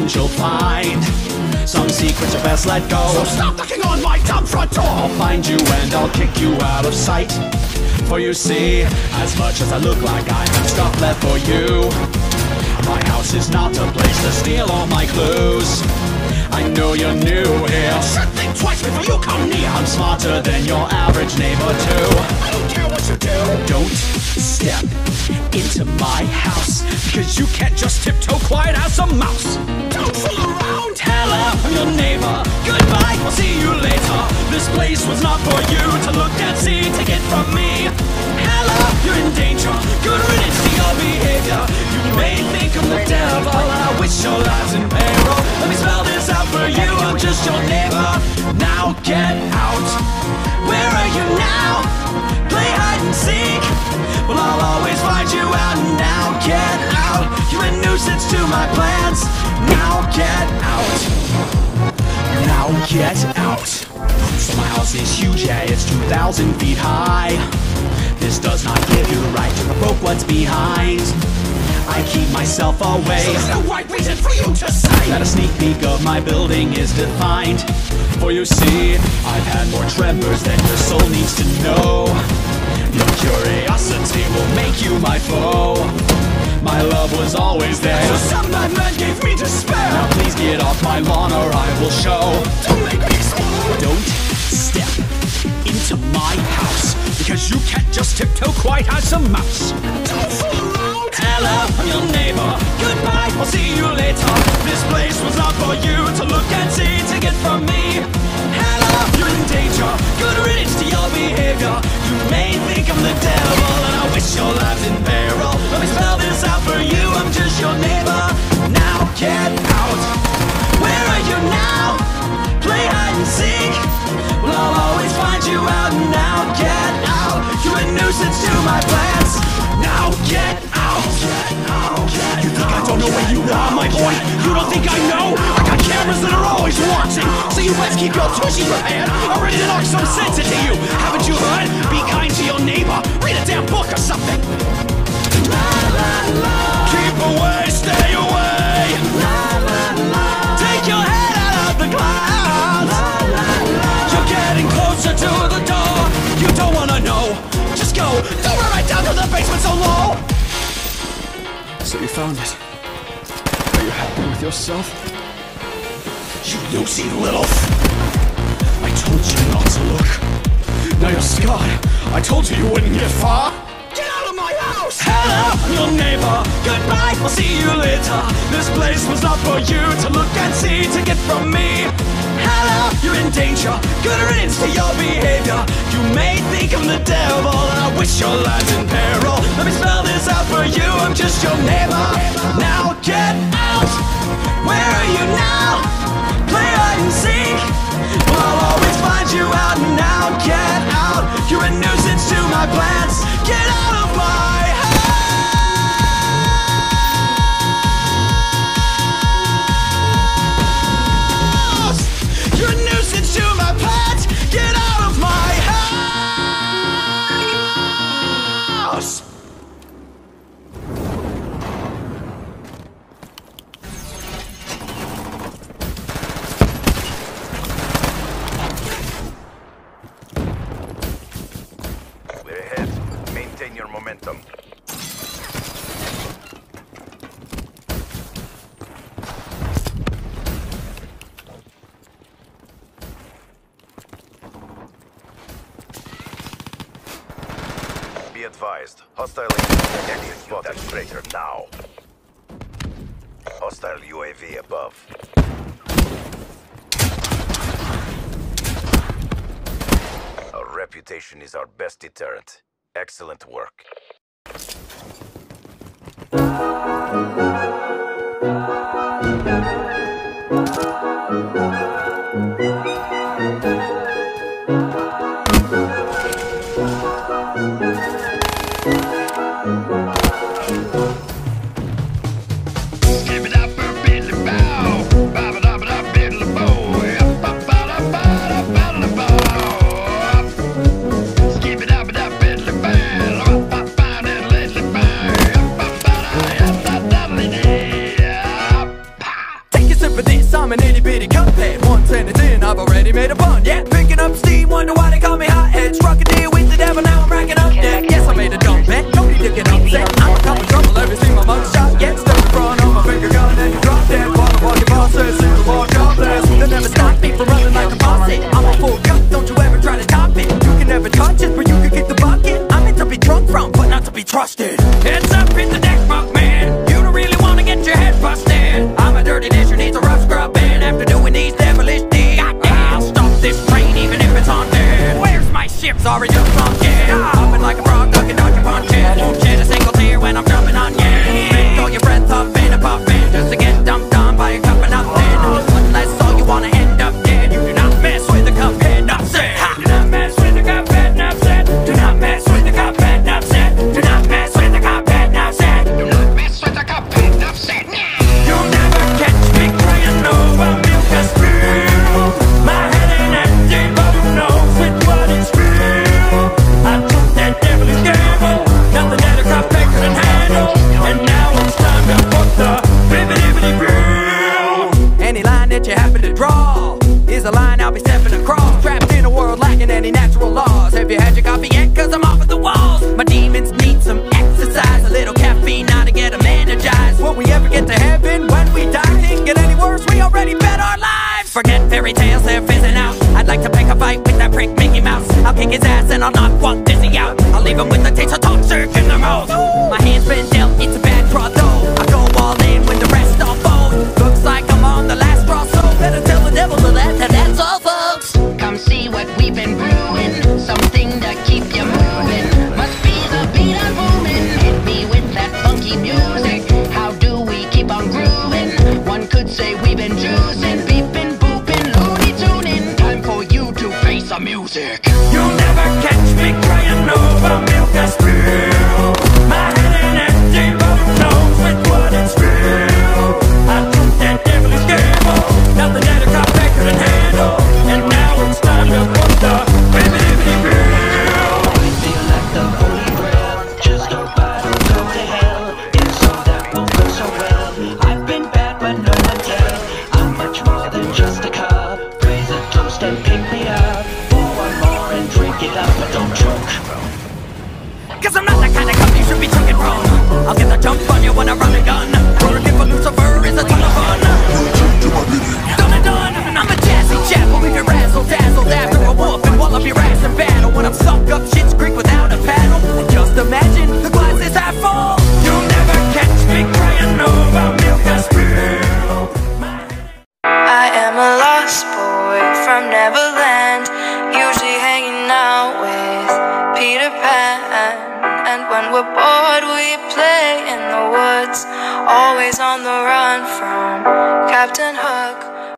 thousands you'll find. Some secrets are best let go, so stop knocking on my dumb front door. I'll find you and I'll kick you out of sight. For you see, as much as I look like I have stuff left for you, my house is not a place to steal all my clues. I know you're new here, should think twice before you come near. I'm smarter than your average neighbor too. I don't care what you do. Don't step into my house, because you can't just tiptoe quiet as a mouse. Don't fool around. Hello, I'm your neighbor. Goodbye, I'll see you later. This place was not for you to look and see. Take it from me. Hello, you're in danger. Good riddance to your behavior. You may think I'm the devil, and I wish your lives in peril. Let me spell this out for you. I'm just your neighbor. Now get out. Where are you now? Play hide and seek. Well, I'll always find you out. Now get out. You're a nuisance to my plans. Now get out. Now get out. So my house is huge, yeah, it's 2,000 feet high. This does not give you the right to provoke what's behind. I keep myself away, so there's no right reason for you to say that a sneak peek of my building is defined. For you see, I've had more tremors than your soul needs to know. Your curiosity will make you my foe. My love was always there, so some madman gave me despair. Now please get off my lawn or I will show. Don't make me swallow. Don't step into my house, because you can't just tiptoe quite as a mouse. Don't fool around. Hello, I'm your neighbor. Goodbye, I'll see you later. This place was not for you to look and see. Take it from me. Hello, you're in danger. Good riddance to your behavior. You may think I'm the devil, and I wish your lives in peril. Let me spell this out for you. I'm just your neighbor. Now get out. Where are you now? Play hide and seek. Well, I'll always find you out. Now get out. You're a nuisance to my plans. Now get out. You think I don't know where you are, my boy? You don't think I know? I got cameras that are always watching, so you best keep your tushy prepared. I'm ready to knock some sense into you. Haven't you heard? Be kind to your neighbor. Read a damn book or something. La, la, la. Keep away, stay away. La, la, la. Take your head out of the clouds. La, la, la. You're getting closer to the door. You don't wanna know. Just go. Don't run right down to the basement so low. So you found it. Are you happy with yourself? You loosey little I told you not to look. Now you're scarred. I told you you wouldn't get far. Get out of my house! Hello, I'm your neighbor. Goodbye, I'll see you later. This place was not for you to look and see. Take it from me. Hello, you're in danger. Good riddance to your behavior. You may think I'm the devil, and I wish your lives in peril. Let me spell this out for you. I'm just your neighbor. Now get out. Where are you now? Play hide and seek. Well, I'll always find you out. Now get out. You're a nuisance to my plans. Get out of my house. You're a nuisance to my plans. Get out of my house. Maintain your momentum. Be advised. Hostile exit spotted. Traitor now. Hostile UAV above. Our reputation is our best deterrent. Excellent work. Skip it up, biddly bow. Somebody made a pun, yeah. Picking up steam, wonder why they call me hothead. Struck a deal with the devil, now I'm racking up debt. Yes, I made a dumb bet, nobody did get upset. I'm a cup of trouble, every see my mug shot. Get stuck in front of my finger gun and you drop dead. While the walking bosses, single more jobless. They never stop me from running like a faucet. I'm a full cut, don't you ever try to top it. You can never touch it, but you can kick the bucket. I'm meant to be drunk from, but not to be trusted. Heads up in the deck, fuck man. You don't really wanna get your head busted. I'm a dirty dish who needs a rough scrubbing. After doing these devilish deeds, I'll stop this train even if it's haunted. Where's my ship? Sorry, just sunk it. Hopping like a frog, ducking, dodging punches. Won't shed a single tear when I'm jumping on you. Make all your breath huffing and puffing just to get dumped on by a cup of nothing. One less all you wanna end up dead. You do not mess with the cup head, not said. Do not mess with the cup head, not said. Do not mess with the cup head, not said. Do not mess with the cup head, not said. Do not mess with the cup head, not said. You'll never catch me crying over milk or spill. My head ain't empty, but who knows with what it's real. I took that devilish gamble, nothing that a cop couldn't handle. And now it's time to fuck the bibbidi-bibbidi-brew. Any line that you happen to draw is a line I'll be stepping across. Trapped in a world lacking any natural laws. Have you had your coffee yet? Cause I'm off at the walls. My demons need some exercise, a little caffeine now to get them energized. Will we ever get to heaven when we die? Can't get any worse, we already bet our lives. Forget fairy tales, they're fizzing out. I'd like to pick a fight with that prick Mickey Mouse. I'll kick his ass and I'll knock Walt Disney out. I'll leave him with the taste of toxic in their mouth. My hand's been dealt, it's a bad draw though. I go all in when the rest all fold. Looks like I'm on the last straw, so better tell the devil that's all, folks. Come see what we've been brewing, something to keep you moving. Must be the beat I'm moving. Hit me with that funky music. How do we keep on grooving? One could say we've been juicing, beeping, booping, loony tuning. Time for you to face some music. You'll never catch me crying over milk or spill. My head ain't empty, but who knows with what it's real. I took that devilish gamble, nothing that a cop couldn't handle. And now it's time to put the bibbidi-bibbidi-brew. I feel like the holy grail, just don't buy, don't go to hell. It's all that won't go so well. I've been bad but no one tell. I'm much more than just a cup. Raise a toast and pick me up. Pour one more and drink it up, but don't choke. Cause I'm not the kind of cup you should be drinking from. I'll get the jump on you when I run a gun. Working for Lucifer is a ton of fun. Done and done, I'm a jazzy chap who'll leave you razzle-dazzled after a wolf and wallop your ass in battle. When I'm sunk up shit's creek without a paddle. And just imagine the glass is half full. You'll never catch me crying over milk or spill. I am a lost boy from Neverland, usually hanging out with Peter Pan. And when we're bored we play in the woods, always on the run from Captain Hook.